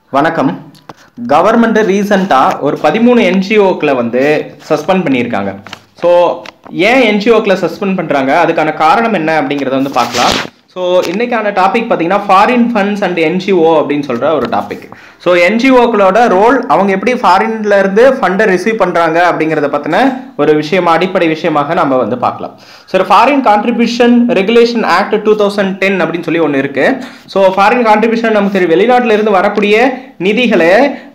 வணக்கம். கவர்மெண்ட் ரீசெண்டாக ஒரு 13 NGOக்களை வந்து சஸ்பெண்ட் பண்ணியிருக்காங்க. ஸோ ஏன் NGOக்களை சஸ்பெண்ட் பண்ணுறாங்க, அதுக்கான காரணம் என்ன அப்படிங்கிறத வந்து பார்க்கலாம். ஸோ இன்னைக்கான டாபிக் பார்த்தீங்கன்னா ஃபாரின் ஃபண்ட்ஸ் அண்ட் NGO அப்படின்னு சொல்கிற ஒரு டாபிக். ஸோ NGOக்களோட ரோல், அவங்க எப்படி ஃபாரின்ல இருந்து ஃபண்டை ரிசீவ் பண்ணுறாங்க அப்படிங்கிறத பற்றின ஒரு விஷயமா, அடிப்படை விஷயமாக நம்ம வந்து பார்க்கலாம். So foreign contribution regulation act 2010 அப்படின்னு சொல்லி ஒன்று இருக்கு. ஸோ ஃபாரின் கான்ட்ரிபியூஷன் நமக்கு தெரியும், வெளிநாட்டில இருந்து வரக்கூடிய நிதிகளை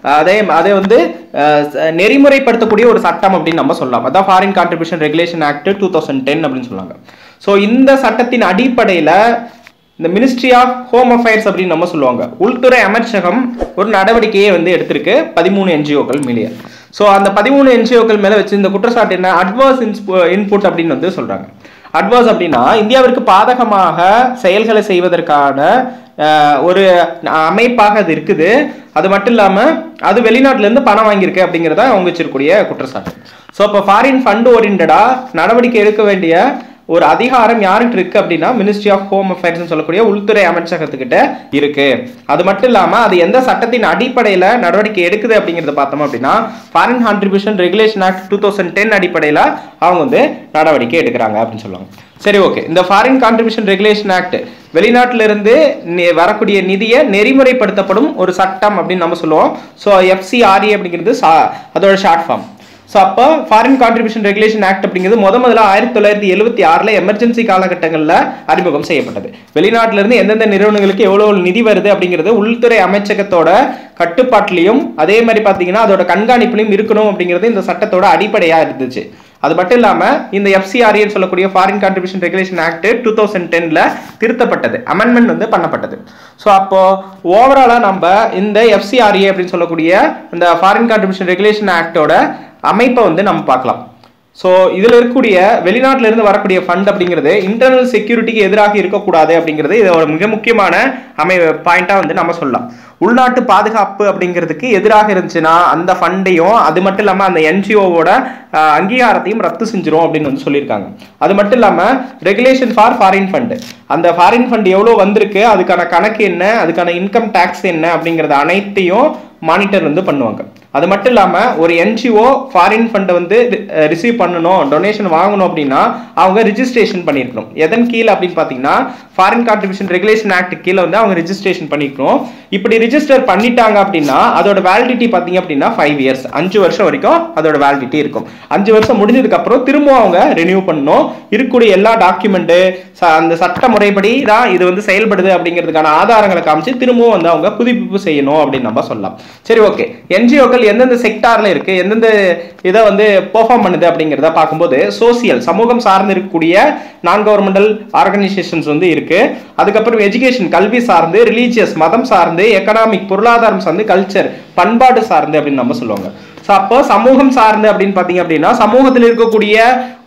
அதை வந்து நெறிமுறைப்படுத்தக்கூடிய ஒரு சட்டம் அப்படின்னு நம்ம சொல்லலாம். அதான் ஃபாரின் கான்ட்ரிபியூஷன் ரெகுலேஷன் ஆக்ட் 2010 அப்படின்னு சொல்லுவாங்க. ஸோ இந்த சட்டத்தின் அடிப்படையில் இந்த மினிஸ்ட்ரி ஆஃப் ஹோம் அஃபேர்ஸ் அப்படின்னு நம்ம சொல்லுவாங்க, உள்துறை அமைச்சகம் ஒரு நடவடிக்கையை வந்து எடுத்திருக்கு 13 NGOக்கள் மேலே. ஸோ அந்த 13 NGOக்கள் மேலே வச்சு இந்த குற்றச்சாட்டு என்ன, அட்வர்ஸ் இன்புட் அப்படின்னு வந்து சொல்றாங்க. அட்வர்ஸ் அப்படின்னா இந்தியாவிற்கு பாதகமாக செயல்களை செய்வதற்கான ஒரு அமைப்பாக அது இருக்குது. அது மட்டும் இல்லாமல் அது வெளிநாட்டில இருந்து பணம் வாங்கியிருக்கு அப்படிங்கிறத அவங்க வச்சிருக்கக்கூடிய குற்றச்சாட்டு. ஸோ இப்போ ஃபாரின் ஃபண்ட் ஓரியன்டா நடவடிக்கை எடுக்க வேண்டிய ஒரு அதிகாரம் யாருக்கு இருக்கு அப்படின்னா மினிஸ்ட்ரி ஆஃப் ஹோம் அஃபேர்ஸ் சொல்லக்கூடிய உள்துறை அமைச்சகத்துக்கிட்ட இருக்கு. அது மட்டும் இல்லாம அது எந்த சட்டத்தின் அடிப்படையில நடவடிக்கை எடுக்குது அப்படிங்கறத பார்த்தோம் அப்படின்னா ஃபாரின் கான்ட்ரிபியூஷன் ரெகுலேஷன் ஆக்ட் 2010 அடிப்படையில அவங்க வந்து நடவடிக்கை எடுக்கிறாங்க அப்படின்னு சொல்லுவாங்க. சரி, ஓகே. இந்த ஃபாரின் கான்ட்ரிபியூஷன் ரெகுலேஷன் ஆக்ட் வெளிநாட்டில இருந்து வரக்கூடிய நிதியை நெறிமுறைப்படுத்தப்படும் ஒரு சட்டம் அப்படின்னு நம்ம சொல்லுவோம். ஸோ FCRA அப்படிங்கிறது அதோட ஷார்ட் ஃபார்ம். ஸோ அப்போ ஃபாரின் கான்ட்ரிபியூஷன் ரெகுலேஷன் ஆக்ட் அப்படிங்கிறது முதல்ல 1976 எமர்ஜென்சி காலகட்டங்களில் அறிமுகம் செய்யப்பட்டது. வெளிநாட்டில இருந்து எந்தெந்த நிறுவனங்களுக்கு எவ்வளவு நிதி வருது அப்படிங்கிறது உள்துறை அமைச்சகத்தோட கட்டுப்பாட்டிலையும் அதே மாதிரி பார்த்தீங்கன்னா அதோட கண்காணிப்பிலையும் இருக்கணும் அப்படிங்கிறது இந்த சட்டத்தோட அடிப்படையா இருந்துச்சு. அது மட்டும் இல்லாம இந்த FCRA சொல்லக்கூடிய ஃபாரின் கான்ட்ரிபியூஷன் ரெகுலேஷன் ஆக்ட் 2010 திருத்தப்பட்டது, அமெண்ட்மெண்ட் வந்து பண்ணப்பட்டது. ஸோ அப்போ ஓவராலா நம்ம இந்த FCRA அப்படின்னு சொல்லக்கூடிய இந்த ஃபாரின் கான்ட்ரிபியூஷன் ரெகுலேஷன் ஆக்டோட அமைப்பை வந்து நம்ம பார்க்கலாம். ஸோ இதில் இருக்கக்கூடிய வெளிநாட்டில இருந்து வரக்கூடிய ஃபண்ட் அப்படிங்கிறது இன்டர்னல் செக்யூரிட்டிக்கு எதிராக இருக்கக்கூடாது அப்படிங்கிறது இதோட மிக முக்கியமான பாயிண்டா வந்து நம்ம சொல்லலாம். உள்நாட்டு பாதுகாப்பு அப்படிங்கிறதுக்கு எதிராக இருந்துச்சுன்னா அந்த ஃபண்டையும் அது மட்டும் இல்லாமல் அந்த NGOவோட அங்கீகாரத்தையும் ரத்து செஞ்சிரும் அப்படின்னு வந்து சொல்லியிருக்காங்க. அது மட்டும் இல்லாமல் ரெகுலேஷன் ஃபார் ஃபாரின் ஃபண்ட், அந்த ஃபாரின் ஃபண்ட் எவ்வளோ வந்திருக்கு, அதுக்கான கணக்கு என்ன, அதுக்கான இன்கம் டேக்ஸ் என்ன அப்படிங்கிறது அனைத்தையும் மானிட்டர் வந்து பண்ணுவாங்க. அது மட்டும் இல்லாமல் ஒரு NGO ஃபாரின் ஃபண்டை வந்து ரிசீவ் பண்ணணும், டொனேஷன் வாங்கணும் அப்படின்னா அவங்க ரிஜிஸ்ட்ரேஷன் பண்ணியிருக்கணும். எதன் கீழே அப்படின்னு பார்த்தீங்கன்னா ஃபாரின் கான்ட்ரிபியூஷன் ரெகுலேஷன் ஆக்ட் கீழே வந்து அவங்க ரிஜிஸ்ட்ரேஷன் பண்ணிக்கணும். இப்படி ரிஜிஸ்டர் பண்ணிட்டாங்க அப்படின்னா அதோட வேலிடிட்டி பார்த்தீங்க அப்படின்னா 5 years, 5 வருஷம் வரைக்கும் அதோட வேலிடிட்டி இருக்கும். 5 வருஷம் முடிஞ்சதுக்கு அப்புறம் திரும்ப அவங்க ரெனியூ பண்ணணும். இருக்கக்கூடிய எல்லா டாக்குமெண்ட் அந்த சட்ட முறைப்படி தான் இது வந்து செயல்படுது அப்படிங்கிறதுக்கான ஆதாரங்களை காமிச்சு திரும்பவும் வந்து அவங்க புதுப்பிப்பு செய்யணும் அப்படின்னு நம்ம சொல்லலாம். சரி, ஓகே. NGOக்கள் எந்தெந்த செக்டார்ல இருக்கு, எந்தெந்த இதை வந்து பெர்ஃபார்ம் பண்ணுது அப்படிங்கிறத பார்க்கும்போது சோசியல், சமூகம் சார்ந்து இருக்கக்கூடிய நான் கவர்மெண்டல் ஆர்கனைசேஷன்ஸ் வந்து இருக்கு. அதுக்கப்புறம் எஜுகேஷன், கல்வி சார்ந்து, ரிலீஜியஸ், மதம் சார்ந்து, எக்கனாமிக், பொருளாதாரம் சார்ந்து, கல்ச்சர், பண்பாடு சார்ந்து அப்படின்னு நம்ம சொல்லுவாங்க. ஸோ அப்போ சமூகம் சார்ந்து அப்படின்னு பார்த்தீங்க அப்படின்னா சமூகத்தில் இருக்கக்கூடிய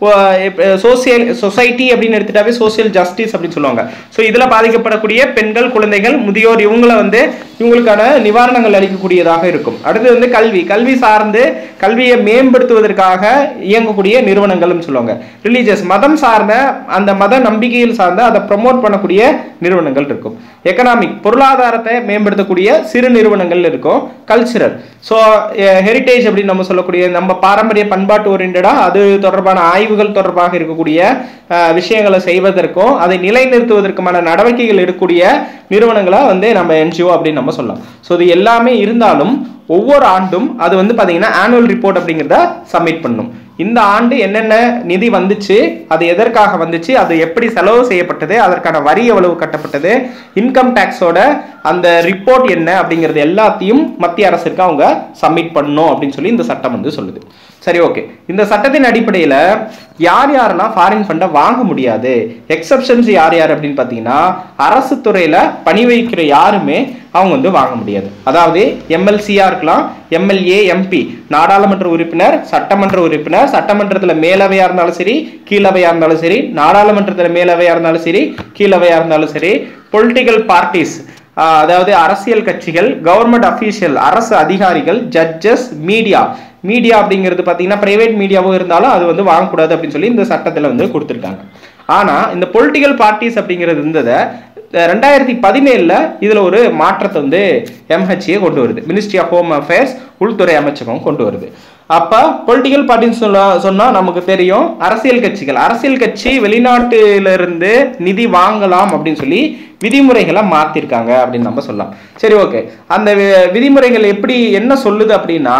சோசியல் சொசைட்டி அப்படின்னு எடுத்துட்டாவே சோசியல் ஜஸ்டிஸ் அப்படின்னு சொல்லுவாங்க. ஸோ இதில் பாதிக்கப்படக்கூடிய பெண்கள், குழந்தைகள், முதியோர் இவங்களை வந்து இவங்களுக்கான நிவாரணங்கள் அளிக்கக்கூடியதாக இருக்கும். அடுத்து வந்து கல்வி, கல்வி சார்ந்து கல்வியை மேம்படுத்துவதற்காக இயங்கக்கூடிய நிறுவனங்கள்னு சொல்லுவாங்க. ரிலீஜியஸ், மதம் சார்ந்த அந்த மத நம்பிக்கையில் சார்ந்த அதை ப்ரமோட் பண்ணக்கூடிய நிறுவனங்கள் இருக்கும். எக்கனாமிக், பொருளாதாரத்தை மேம்படுத்தக்கூடிய சிறு நிறுவனங்கள் இருக்கும். கல்ச்சுரல், ஸோ ஹெரிட்டேஜ் அப்படின்னு நம்ம சொல்லக்கூடிய நம்ம பாரம்பரிய பண்பாட்டு ஓரியன்டா அது தொடர்பான ஆய்வுகள் தொடர்பாக இருக்கக்கூடிய விஷயங்களை செய்வதற்கும் அதை நிலைநிறுத்துவதற்குமான நடவடிக்கைகள் எடுக்கக்கூடிய நிறுவனங்களை வந்து நம்ம NGO அப்படின்னு நம்ம சொல்லலாம். ஸோ இது எல்லாமே இருந்தாலும் ஒவ்வொரு ஆண்டும் அது வந்து பார்த்தீங்கன்னா ஆனுவல் ரிப்போர்ட் அப்படிங்கிறத சப்மிட் பண்ணும். இந்த ஆண்டு என்னென்ன நிதி வந்துச்சு, அது எதற்காக வந்துச்சு, அது எப்படி செலவு செய்யப்பட்டது, அதற்கான வரி எவ்வளவு கட்டப்பட்டது, இன்கம் டேக்ஸோட அந்த ரிப்போர்ட் என்ன அப்படிங்கிறது எல்லாத்தையும் மத்திய அரசுக்கு அவங்க சப்மிட் பண்ணணும் அப்படின்னு சொல்லி இந்த சட்டம் வந்து சொல்லுது. சரி, ஓகே. இந்த சட்டத்தின் அடிப்படையில் யார் யாரெல்லாம் ஃபாரின் ஃபண்டை வாங்க முடியாது, எக்ஸப்ஷன்ஸ் யார் யார் அப்படின்னு பார்த்தீங்கன்னா அரசு துறையில் பணி வைக்கிற யாருமே அவங்க வந்து வாங்க முடியாது. அதாவது MLC-யா இருக்கலாம், MLA, MP, நாடாளுமன்ற உறுப்பினர், சட்டமன்ற உறுப்பினர், சட்டமன்றத்தில் மேலவையா இருந்தாலும் சரி, கீழவையா இருந்தாலும் சரி, நாடாளுமன்றத்தில் மேலவையா இருந்தாலும் சரி, கீழவையா இருந்தாலும் சரி, பொலிட்டிக்கல் பார்ட்டிஸ் அதாவது அரசியல் கட்சிகள், கவர்மெண்ட் அஃபீஷியல் அரசு அதிகாரிகள், ஜட்ஜஸ், மீடியா, மீடியா அப்படிங்கிறது பார்த்தீங்கன்னா பிரைவேட் மீடியாவும் இருந்தாலும் அது வந்து வாங்கக்கூடாது அப்படின்னு சொல்லி இந்த சட்டத்தில் வந்து கொடுத்துருக்காங்க. ஆனால் இந்த பொலிட்டிக்கல் பார்ட்டிஸ் அப்படிங்கிறது இருந்ததை 2017 இதுல ஒரு மாற்றத்தை வந்து MHA கொண்டு வருது. மினிஸ்ட்ரி ஆஃப் ஹோம் அஃபேர்ஸ், உள்துறை அமைச்சகம் கொண்டு வருது. அப்ப பொலிட்டிக்கல் பார்ட்டின்னு சொன்னா நமக்கு தெரியும், அரசியல் கட்சி வெளிநாட்டில இருந்து நிதி வாங்கலாம் அப்படின்னு சொல்லி விதிமுறைகளை மாத்திருக்காங்க அப்படின்னு நம்ம சொல்லலாம். சரி, ஓகே. அந்த விதிமுறைகள் எப்படி என்ன சொல்லுது அப்படின்னா,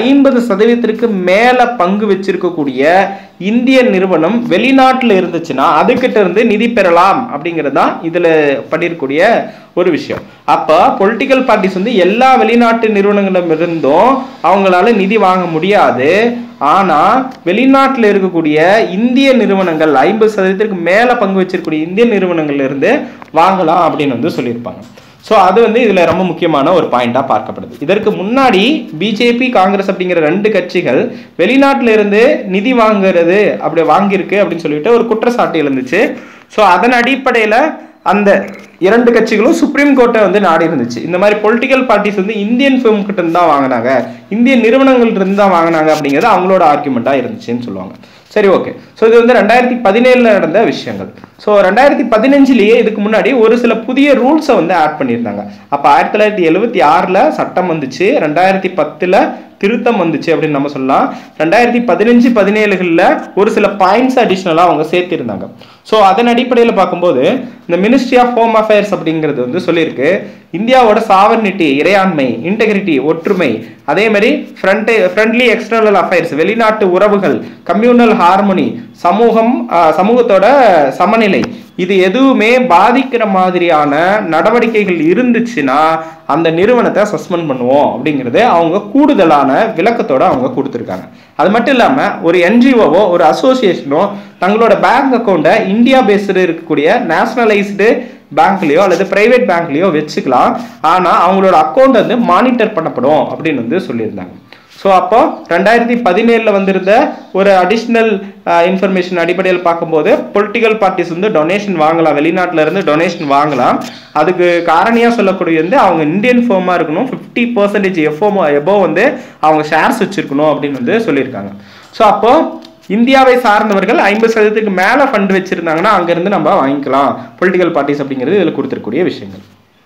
50% மேல பங்கு வச்சிருக்கக்கூடிய இந்திய நிறுவனம் வெளிநாட்டுல இருந்துச்சுன்னா அதுகிட்ட இருந்து நிதி பெறலாம் அப்படிங்கிறது தான் இதுல பண்ணிருக்கூடிய ஒரு விஷயம். அப்ப பொலிட்டிக்கல் பார்ட்டிஸ் வந்து எல்லா வெளிநாட்டு நிறுவனங்களிடம் இருந்தும் அவங்களால நிதி வாங்க முடியாது. ஆனா வெளிநாட்டில் இருக்கக்கூடிய இந்திய நிறுவனங்கள் 50% மேல பங்கு வச்சிருக்கக்கூடிய இந்திய நிறுவனங்கள்ல இருந்து வாங்கலாம் அப்படின்னு வந்து சொல்லியிருப்பாங்க. ஸோ அது வந்து இதுல ரொம்ப முக்கியமான ஒரு பாயிண்டா பார்க்கப்படுது. இதற்கு முன்னாடி பிஜேபி, காங்கிரஸ் அப்படிங்கிற 2 கட்சிகள் வெளிநாட்டில இருந்து நிதி வாங்குறது அப்படி வாங்கியிருக்கு அப்படின்னு சொல்லிட்டு ஒரு குற்றச்சாட்டு எழுந்துச்சு. ஸோ அதன் அடிப்படையில அந்த 2 கட்சிகளும் சுப்ரீம் கோர்ட்டை வந்து நாடி இருந்துச்சு. இந்த மாதிரி பொலிட்டிக்கல் பார்ட்டிஸ் வந்து இந்தியன் ஃபிலிம் கிட்ட இருந்து தான் வாங்கினாங்க, இந்திய நிறுவனங்கள் இருந்து தான் வாங்கினாங்க அப்படிங்கிறது அவங்களோட ஆர்குமெண்டா இருந்துச்சுன்னு சொல்லுவாங்க. சரி, ஓகே. ஸோ இது வந்து 2017 நடந்த விஷயங்கள். ஸோ 2015 இதுக்கு முன்னாடி ஒரு சில புதிய ரூல்ஸை வந்து ஆட் பண்ணியிருந்தாங்க. அப்போ 1976 சட்டம் வந்துச்சு, 2010 திருத்தம் வந்துச்சு அப்படின்னு நம்ம சொல்லலாம். 2015-17 ஒரு சில பாயிண்ட்ஸ் அடிஷ்னலா அவங்க சேர்த்திருந்தாங்க. ஸோ அதன் அடிப்படையில் பார்க்கும்போது இந்த மினிஸ்ட்ரி ஆஃப் ஹோம் அஃபேர்ஸ் அப்படிங்கிறது வந்து சொல்லியிருக்கு, இந்தியாவோட சாவர்னிட்டி, இறையாண்மை, இன்டெகிரிட்டி, ஒற்றுமை, அதே மாதிரி ஃப்ரெண்ட்லி எக்ஸ்டர்னல் அஃபேர்ஸ், வெளிநாட்டு உறவுகள், கம்யூனல் ஹார்மோனி, சமூகத்தோட சமநிலை, இது எதுவுமே பாதிக்கிற மாதிரியான நடவடிக்கைகள் இருந்துச்சுன்னா அந்த நிறுவனத்தை சஸ்பெண்ட் பண்ணுவோம் அப்படிங்கிறது அவங்க கூடுதலான விளக்கத்தோட அவங்க கொடுத்துருக்காங்க. அது மட்டும் இல்லாம ஒரு NGOவோ ஒரு அசோசியேஷனோ தங்களோட பேங்க் அக்கௌண்ட்டை இந்தியா பேஸ்டு இருக்கக்கூடிய நேஷனலைஸ்டு பேங்க்லயோ அல்லது பிரைவேட் பேங்க்லயோ வச்சுக்கலாம். ஆனா அவங்களோட அக்கௌண்ட் வந்து மானிட்டர் பண்ணப்படும் அப்படின்னு வந்து சொல்லியிருந்தாங்க. ஸோ அப்போ 2017 வந்திருந்த ஒரு அடிஷ்னல் இன்ஃபர்மேஷன் அடிப்படையில் பார்க்கும்போது பொலிட்டிக்கல் பார்ட்டிஸ் வந்து டொனேஷன் வாங்கலாம், வெளிநாட்டில இருந்து டொனேஷன் வாங்கலாம். அதுக்கு காரணியா சொல்லக்கூடிய வந்து அவங்க இந்தியன் ஃபர்மா இருக்கணும், 50% எபோவ் வந்து அவங்க ஷேர்ஸ் வச்சிருக்கணும் அப்படின்னு வந்து சொல்லியிருக்காங்க. ஸோ அப்போ இந்தியாவை சார்ந்தவர்கள் 50% மேல ஃபண்ட் வச்சிருந்தாங்கன்னா அங்கிருந்து நம்ம வாங்கிக்கலாம் பொலிட்டிக்கல் பார்ட்டிஸ் அப்படிங்கிறது இதில் கொடுத்துருக்கூடிய விஷயங்கள்.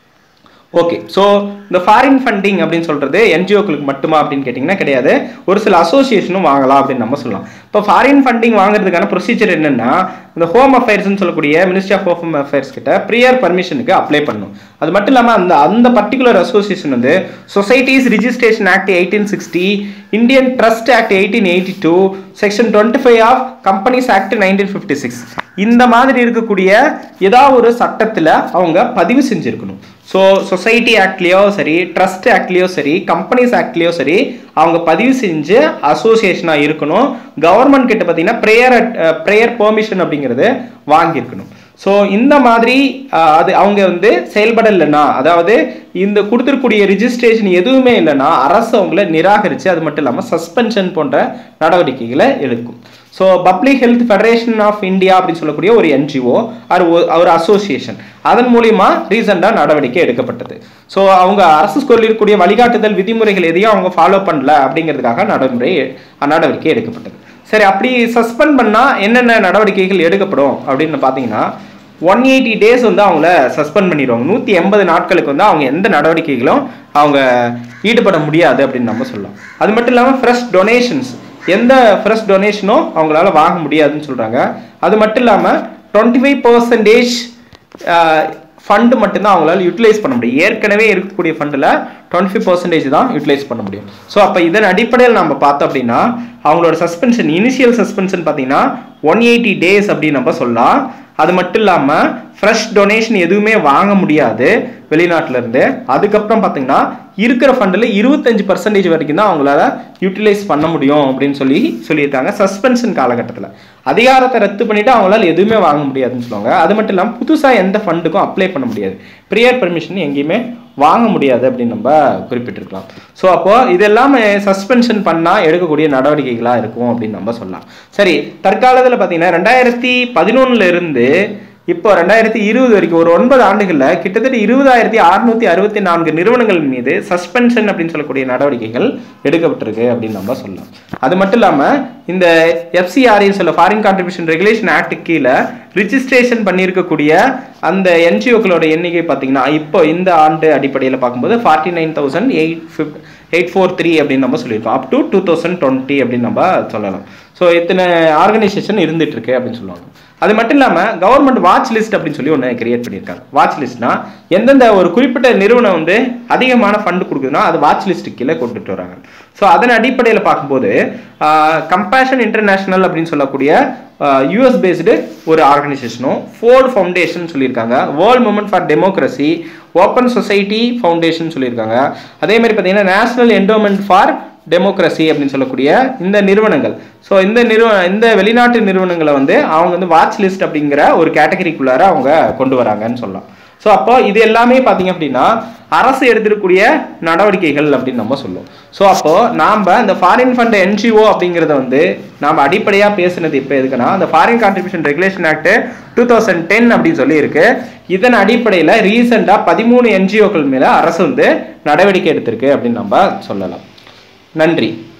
ஓகே. ஸோ இந்த ஃபாரின் ஃபண்டிங் அப்படின்னு சொல்றது NGOக்களுக்கு மட்டுமா அப்படின்னு கேட்டிங்கன்னா கிடையாது, ஒரு சில அசோசியேஷனும் வாங்கலாம் அப்படின்னு நம்ம சொல்லலாம். இப்போ ஃபாரின் ஃபண்டிங் வாங்குறதுக்கான ப்ரொசீஜர் என்னன்னா, இந்த ஹோம் அஃபேர்ஸ்ன்னு சொல்லக்கூடிய மினிஸ்ட்ரி ஆஃப் ஹோம் அஃபேர்ஸ் கிட்ட ப்ரியர் பர்மிஷனுக்கு அப்ளை பண்ணணும். அது மட்டும் இல்லாமல் அந்த பர்டிகுலர் அசோசியேஷன் வந்து societies registration act 1860, Indian trust act 1882, section 25 of companies act 1956 இந்த மாதிரி இருக்கக்கூடிய ஏதாவது ஒரு சட்டத்தில் அவங்க பதிவு செஞ்சிருக்கணும். ஸோ சொசைட்டி ஆக்ட்லேயோ சரி, ட்ரஸ்ட் ஆக்ட்லேயோ சரி, கம்பெனிஸ் ஆக்ட்லேயோ சரி அவங்க பதிவு செஞ்சு அசோசியேஷனாக இருக்கணும். கவர்மெண்ட் கிட்ட பார்த்தீங்கன்னா ப்ரேயர் பெர்மிஷன் அப்படிங்கிறது வாங்கியிருக்கணும். ஸோ இந்த மாதிரி அது அவங்க வந்து செயல்படலைன்னா, அதாவது இந்த கொடுத்துருக்கூடிய ரிஜிஸ்ட்ரேஷன் எதுவுமே இல்லைன்னா அரசு அவங்கள நிராகரித்து அது மட்டும் இல்லாமல் சஸ்பென்ஷன் போன்ற நடவடிக்கைகளை எடுக்கும். So public health federation of India அப்படின்னு சொல்லக்கூடிய ஒரு NGO ஒரு அசோசியேஷன், அதன் மூலியமா ரீசெண்டாக நடவடிக்கை எடுக்கப்பட்டது. ஸோ அவங்க அரசு சொல்லியிருக்கக்கூடிய வழிகாட்டுதல் விதிமுறைகள் எதையும் அவங்க ஃபாலோ பண்ணல அப்படிங்கிறதுக்காக நடவடிக்கை எடுக்கப்பட்டது. சரி, அப்படி சஸ்பெண்ட் பண்ணா என்னென்ன நடவடிக்கைகள் எடுக்கப்படும் அப்படின்னு பார்த்தீங்கன்னா 180 டேஸ் வந்து அவங்கள சஸ்பெண்ட் பண்ணிடுவாங்க. 180 நாட்களுக்கு வந்து அவங்க எந்த நடவடிக்கைகளும் அவங்க ஈடுபட முடியாது அப்படின்னு நம்ம சொல்லலாம். அது மட்டும் இல்லாமல் ஃப்ரெஷ் டொனேஷன்ஸ், எந்த ஃப்ரெஷ் டொனேஷனும் அவங்களால வாங்க முடியாதுன்னு சொல்றாங்க. அது மட்டும் இல்லாமல் 25% ஃபண்டு மட்டும்தான் அவங்களால யூட்டிலைஸ் பண்ண முடியும். ஏற்கனவே இருக்கக்கூடிய ஃபண்டில் 25% தான் யூட்டிலைஸ் பண்ண முடியும். ஸோ அப்போ இதன் அடிப்படையில் நம்ம பார்த்தோம் அப்படின்னா அவங்களோட சஸ்பென்ஷன், இனிஷியல் சஸ்பென்ஷன் பார்த்தீங்கன்னா 180 டேஸ் அப்படின்னு நம்ம சொல்லலாம். அது மட்டும் இல்லாமல் ஃப்ரெஷ் டொனேஷன் எதுவுமே வாங்க முடியாது வெளிநாட்டில இருந்து. அதுக்கப்புறம் பார்த்தீங்கன்னா இருக்கிற ஃபண்டில் 25% வரைக்கும் தான் அவங்களால யூட்டிலைஸ் பண்ண முடியும் அப்படின்னு சொல்லியிருக்காங்க. சஸ்பென்ஷன் காலகட்டத்தில் அதிகாரத்தை ரத்து பண்ணிட்டு அவங்களால எதுவுமே வாங்க முடியாதுன்னு சொல்லுவாங்க. அது மட்டும் இல்லாமல் புதுசாக எந்த ஃபண்டுக்கும் அப்ளை பண்ண முடியாது, ப்ரியர் பெர்மிஷன் எங்கேயுமே வாங்க முடியாது அப்படின்னு நம்ம குறிப்பிட்டிருக்கலாம். ஸோ அப்போ இதெல்லாம் சஸ்பென்ஷன் பண்ணால் எடுக்கக்கூடிய நடவடிக்கைகளாக இருக்கும் அப்படின்னு நம்ம சொல்லலாம். சரி, தற்காலத்தில் பார்த்தீங்கன்னா 2011 இருந்து இப்போ 2020 வரைக்கும் ஒரு 9 ஆண்டுகளில் கிட்டத்தட்ட 20,664 நிறுவனங்கள் மீது சஸ்பென்ஷன் அப்படின்னு சொல்லக்கூடிய நடவடிக்கைகள் எடுக்கப்பட்டிருக்கு அப்படின்னு நம்ம சொல்லலாம். அது மட்டும் இல்லாமல் இந்த FCRA சொல்ல ஃபாரின் கான்ட்ரிபியூஷன் ரெகுலேஷன் ஆக்ட் கீழே ரிஜிஸ்ட்ரேஷன் பண்ணியிருக்கக்கூடிய அந்த NGO-க்களோட எண்ணிக்கை பார்த்தீங்கன்னா இப்போ இந்த ஆண்டு அடிப்படையில் பார்க்கும்போது 49,843 அப்படின்னு நம்ம சொல்லியிருக்கோம். அப் டு 2020 அப்படின்னு நம்ம சொல்லலாம். ஸோ இத்தனை ஆர்கனைசேஷன் இருந்துட்டு இருக்கு அப்படின்னு சொல்லுவாங்க. அது மட்டும் இல்லாமல் கவர்மெண்ட் வாட்ச் லிஸ்ட் அப்படின்னு சொல்லி ஒன்று கிரியேட் பண்ணியிருக்காங்க. வாட்ச் லிஸ்ட்னா எந்தெந்த ஒரு குறிப்பிட்ட நிறுவனம் வந்து அதிகமான ஃபண்டு கொடுக்குதுன்னா அது வாட்ச் லிஸ்ட்டு கீழே கொண்டுட்டு வராங்க. ஸோ அதன் அடிப்படையில் பார்க்கும்போது கம்பேஷன் இன்டர்நேஷனல் அப்படின்னு சொல்லக்கூடிய US பேஸ்டு ஒரு ஆர்கனைசேஷனும், ஃபோர்ட் ஃபவுண்டேஷன் சொல்லியிருக்காங்க, World Movement for Democracy, Open Society Foundation சொல்லியிருக்காங்க. அதே மாதிரி பார்த்தீங்கன்னா நேஷனல் என்டோமெண்ட் ஃபார் டெமோக்ரஸி அப்படின்னு சொல்லக்கூடிய இந்த நிறுவனங்கள். ஸோ இந்த வெளிநாட்டு நிறுவனங்களை வந்து அவங்க வந்து வாட்ச் லிஸ்ட் அப்படிங்கிற ஒரு கேட்டகரிக்குள்ளார அவங்க கொண்டு வராங்கன்னு சொல்லலாம். ஸோ அப்போ இது எல்லாமே பார்த்தீங்க அப்படின்னா அரசு எடுத்துக்கூடிய நடவடிக்கைகள் அப்படின்னு நம்ம சொல்லுவோம். ஸோ அப்போ நாம் இந்த ஃபாரின் ஃபண்ட் NGO அப்படிங்கிறத வந்து நாம் அடிப்படையாக பேசுனது இப்போ எதுக்குன்னா அந்த ஃபாரின் கான்ட்ரிபியூஷன் ரெகுலேஷன் ஆக்ட் 2010 அப்படின்னு சொல்லி இருக்கு. இதன் அடிப்படையில் ரீசெண்டாக 13 NGO-க்கள் மேலே அரசு வந்து நடவடிக்கை எடுத்திருக்கு அப்படின்னு நம்ம சொல்லலாம். நன்றி.